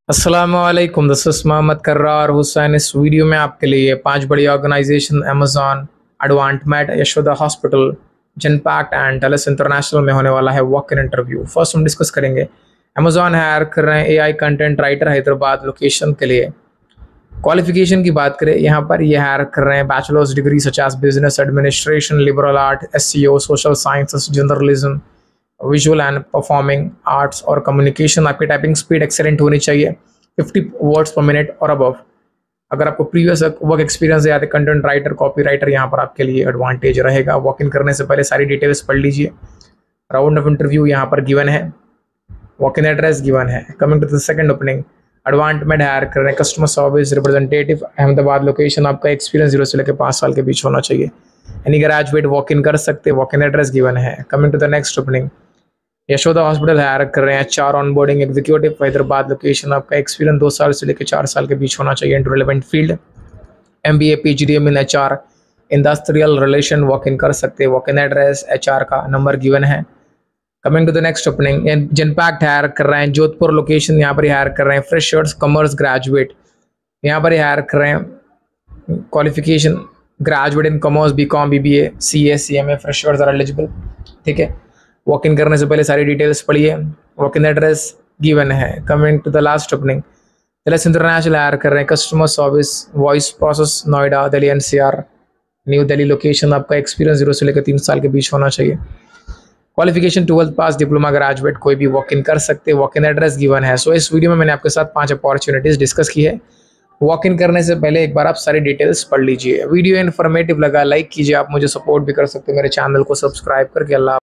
अस्सलामुअलैकुम, this is Mohammad Karrar Hussain. इस video में आपके लिए 5 बड़ी organisation Amazon, Advantmed, Yashoda hospital, Genpact and Telus international में होने वाला है वॉक इन इंटरव्यू। फर्स्ट हम डिस्कस करेंगे अमेजॉन हायर कर रहे हैं AI content writer Hyderabad location के लिए। क्वालिफिकेशन की बात करें, यहाँ पर ये हायर कर रहे हैं bachelors degree such as business administration, liberal art, SCO, social sciences, journalism, visual and performing arts और कम्युनिकेशन। आपकी टाइपिंग स्पीड एक्सेलेंट होनी चाहिए, 50 वर्ड्स पर मिनट और अबव। अगर आपको प्रीवियस वर्क एक्सपीरियंस है, कंटेंट राइटर, कॉपी राइटर, यहाँ पर आपके लिए एडवांटेज रहेगा। वॉक इन करने से पहले सारी डिटेल्स पढ़ लीजिए। राउंड ऑफ इंटरव्यू यहाँ पर गिवन है, वॉक इन एड्रेस गिवन है। Coming to the second opening, Advantmed hire कर रहे हैं customer service representative, Ahmedabad location. आपका एक्सपीरियंस 0 से लेकर 5 साल के बीच होना चाहिए। यानी ग्रेजुएट वॉक इन कर सकते, वॉक इन एड्रेस गिवन है। Coming to the next opening, Yashoda hospital hire कर रहे हैं HR onboarding executive, Hyderabad location. आपका एक्सपीरियंस 2 साल से लेकर 4 साल के बीच होना चाहिए in relevant field. MBA PGDM in HR, industrial relation, walk in कर सकते हैं। वॉक इन एड्रेस, एचआर का नंबर गिवन है। Coming to the next opening, Genpact hire कर रहे हैं जोधपुर लोकेशन। यहाँ पर हायर कर रहे हैं फ्रेशर्स कॉमर्स ग्रेजुएट। यहाँ पर हायर कर रहे हैं qualification graduate in commerce, BCom, BBA, CA, CMA. Freshers are eligible. ठीक है, वॉक इन करने से पहले सारी डिटेल्स पढ़िए। वॉक इन एड्रेस गिवन है। Coming to the last opening, Telus international hire कर रहे हैं customer service, voice process, Noida, Delhi NCR, new Delhi location. आपका एक्सपीरियंस 0 से लेकर 3 साल के बीच होना चाहिए। क्वालिफिकेशन 12th पास, डिप्लोमा, ग्रेजुएट, कोई भी वॉक इन कर सकते। वॉक इन एड्रेस गिवन है। सो इस वीडियो में मैंने आपके साथ 5 अपॉर्चुनिटीज डिस्कस की है। वॉक इन करने से पहले एक बार आप सारी डिटेल्स पढ़ लीजिए। वीडियो इन्फॉर्मेटिव लगा लाइक कीजिए। आप मुझे सपोर्ट भी कर सकते हैं मेरे चैनल को सब्सक्राइब करके। अल्लाह।